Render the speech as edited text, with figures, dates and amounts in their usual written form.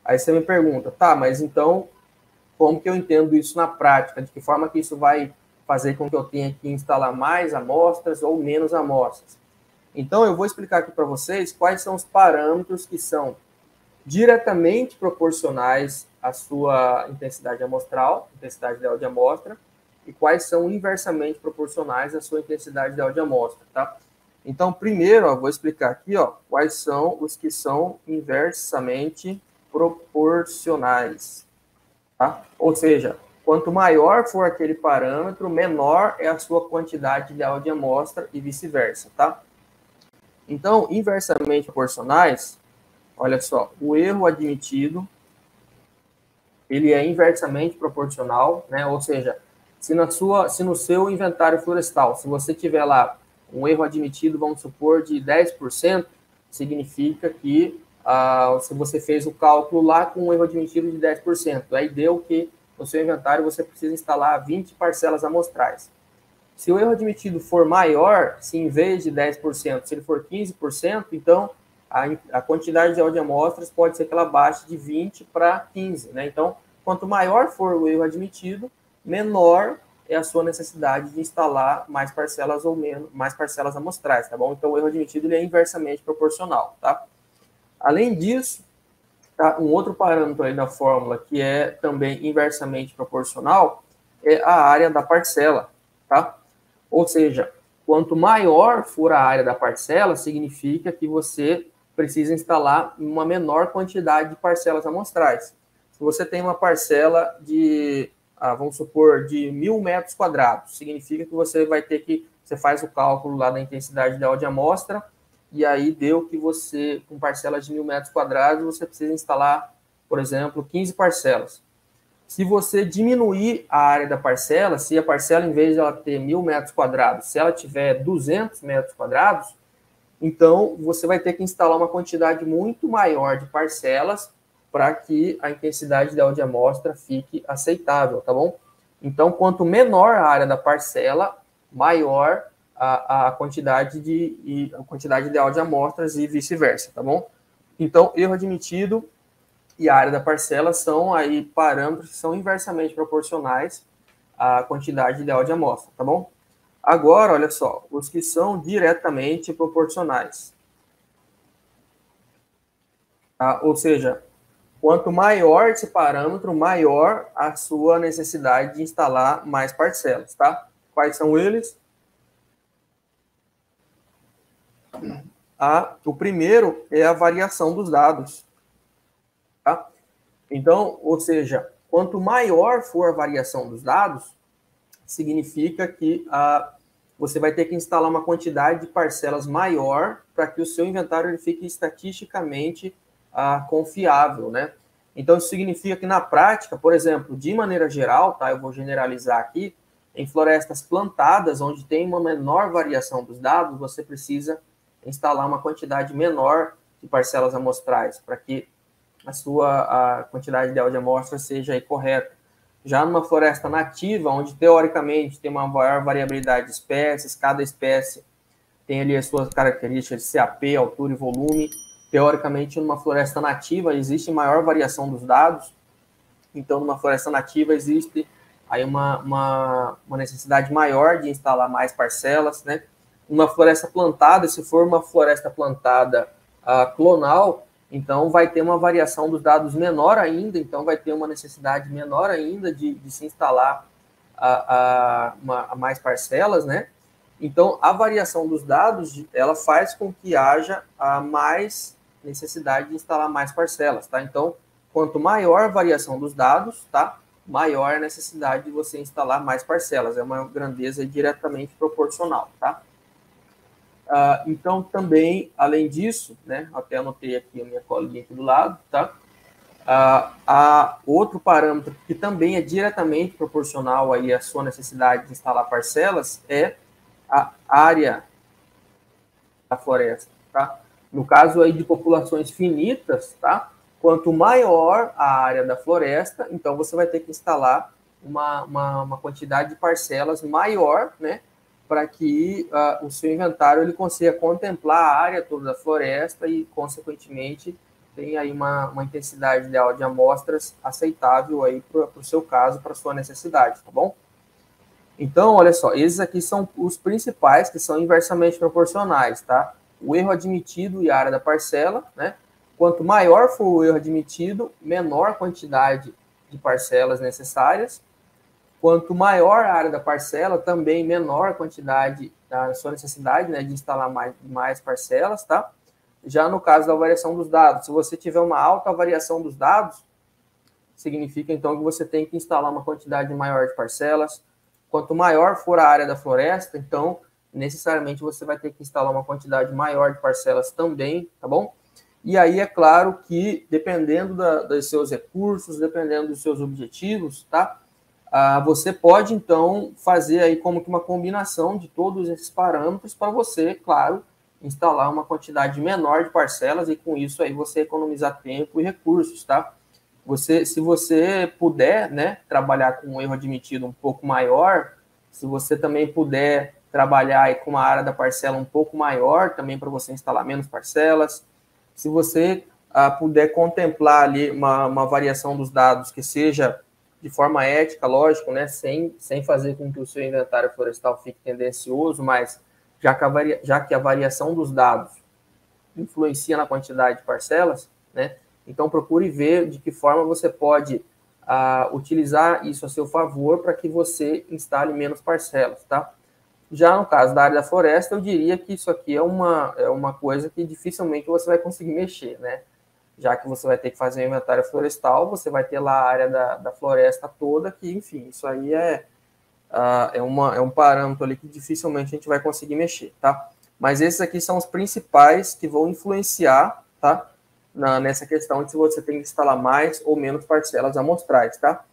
Aí você me pergunta, tá, mas então, como que eu entendo isso na prática? De que forma que isso vai fazer com que eu tenha que instalar mais amostras ou menos amostras? Então, eu vou explicar aqui para vocês quais são os parâmetros que são diretamente proporcionais à sua intensidade amostral, intensidade ideal de amostra, e quais são inversamente proporcionais à sua intensidade ideal de amostra, tá? Então, primeiro, ó, vou explicar aqui, ó, quais são os que são inversamente proporcionais, tá? Ou seja, quanto maior for aquele parâmetro, menor é a sua quantidade ideal de amostra e vice-versa, tá? Então, inversamente proporcionais, olha só, o erro admitido, ele é inversamente proporcional, né? Ou seja, se no seu inventário florestal, se você tiver lá um erro admitido, vamos supor, de 10%, significa que se você fez o cálculo lá com um erro admitido de 10%, aí deu que no seu inventário você precisa instalar 20 parcelas amostrais. Se o erro admitido for maior, se em vez de 10%, se ele for 15%, então a quantidade de amostras pode ser que ela baixe de 20 para 15, né? Então, quanto maior for o erro admitido, menor é a sua necessidade de instalar mais parcelas ou menos, mais parcelas amostrais, tá bom? Então, o erro admitido ele é inversamente proporcional, tá? Além disso, tá, um outro parâmetro aí da fórmula que é também inversamente proporcional é a área da parcela, tá? Ou seja, quanto maior for a área da parcela, significa que você precisa instalar uma menor quantidade de parcelas amostrais. Se você tem uma parcela de, vamos supor, de 1.000 metros quadrados, significa que você vai ter que, você faz o cálculo lá da intensidade ideal de amostra, e aí deu que você, com parcelas de 1.000 metros quadrados, você precisa instalar, por exemplo, 15 parcelas. Se você diminuir a área da parcela, se a parcela, em vez de ela ter 1.000 metros quadrados, se ela tiver 200 metros quadrados, então você vai ter que instalar uma quantidade muito maior de parcelas para que a intensidade ideal de amostra fique aceitável, tá bom? Então, quanto menor a área da parcela, maior a quantidade ideal de amostras e vice-versa, tá bom? Então, erro admitido e a área da parcela são aí parâmetros que são inversamente proporcionais à quantidade ideal de amostra, tá bom? Agora, olha só, os que são diretamente proporcionais. Tá? Ou seja, quanto maior esse parâmetro, maior a sua necessidade de instalar mais parcelas, tá? Quais são eles? O primeiro é a variação dos dados, tá? Então, ou seja, quanto maior for a variação dos dados, significa que você vai ter que instalar uma quantidade de parcelas maior para que o seu inventário ele fique estatisticamente confiável, né? Então, isso significa que na prática, por exemplo, de maneira geral, tá? Eu vou generalizar aqui, em florestas plantadas, onde tem uma menor variação dos dados, você precisa instalar uma quantidade menor de parcelas amostrais para que a quantidade ideal de amostras seja aí correta. Já numa floresta nativa, onde teoricamente tem uma maior variabilidade de espécies, cada espécie tem ali as suas características de CAP, altura e volume. Teoricamente, numa floresta nativa existe maior variação dos dados. Então, numa floresta nativa existe aí uma necessidade maior de instalar mais parcelas, né? Uma floresta plantada, se for uma floresta plantada clonal, então vai ter uma variação dos dados menor ainda, então vai ter uma necessidade menor ainda de se instalar mais parcelas, né? Então, a variação dos dados, ela faz com que haja mais necessidade de instalar mais parcelas, tá? Então, quanto maior a variação dos dados, tá? Maior a necessidade de você instalar mais parcelas. É uma grandeza diretamente proporcional, tá? Então, também, além disso, né? Até anotei aqui a minha colinha aqui do lado, tá? Outro parâmetro que também é diretamente proporcional aí à sua necessidade de instalar parcelas é a área da floresta, tá? No caso aí de populações finitas, tá? Quanto maior a área da floresta, então você vai ter que instalar uma quantidade de parcelas maior, né? Para que o seu inventário ele consiga contemplar a área toda da floresta e, consequentemente, tem aí uma intensidade ideal de amostras aceitável aí para o seu caso, para a sua necessidade, tá bom? Então, olha só, esses aqui são os principais, que são inversamente proporcionais, tá? O erro admitido e a área da parcela, né? Quanto maior for o erro admitido, menor a quantidade de parcelas necessárias. Quanto maior a área da parcela, também menor a quantidade da sua necessidade, né, de instalar mais parcelas, tá? Já no caso da variação dos dados, se você tiver uma alta variação dos dados, significa então que você tem que instalar uma quantidade maior de parcelas. Quanto maior for a área da floresta, então necessariamente você vai ter que instalar uma quantidade maior de parcelas também, tá bom? E aí é claro que dependendo dos seus recursos, dependendo dos seus objetivos, tá? Você pode então fazer aí como que uma combinação de todos esses parâmetros para você, claro, instalar uma quantidade menor de parcelas e com isso aí você economizar tempo e recursos, tá? Se você puder, né, trabalhar com um erro admitido um pouco maior, se você também puder trabalhar aí com uma área da parcela um pouco maior, também para você instalar menos parcelas, se você puder contemplar ali uma variação dos dados que seja de forma ética, lógico, né, sem fazer com que o seu inventário florestal fique tendencioso, mas já que a variação dos dados influencia na quantidade de parcelas, né, então procure ver de que forma você pode utilizar isso a seu favor para que você instale menos parcelas, tá? Já no caso da área da floresta, eu diria que isso aqui é uma coisa que dificilmente você vai conseguir mexer, né? Já que você vai ter que fazer um inventário florestal, você vai ter lá a área da floresta toda, que, enfim, isso aí é um parâmetro ali que dificilmente a gente vai conseguir mexer, tá? Mas esses aqui são os principais que vão influenciar, tá? Nessa questão de se você tem que instalar mais ou menos parcelas amostrais, tá?